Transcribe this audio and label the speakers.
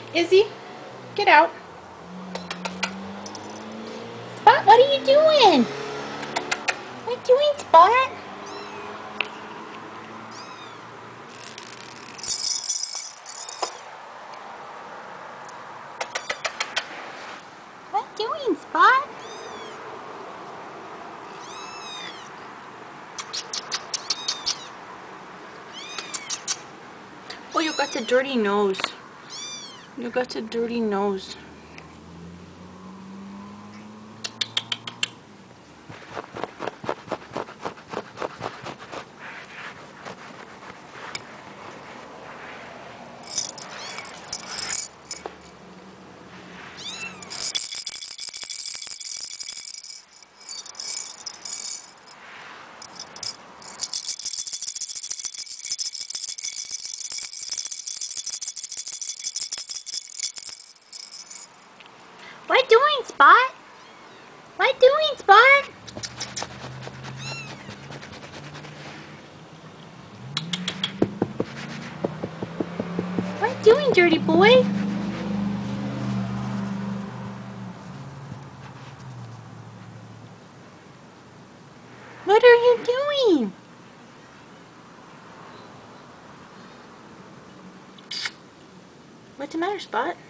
Speaker 1: Izzy, get out. Spot, what are you doing? What are you doing, Spot? What are you doing, Spot? Oh, you got a dirty nose. You got a dirty nose. What doing, Spot? What doing, Spot? What doing, dirty boy? What are you doing? What's the matter, Spot?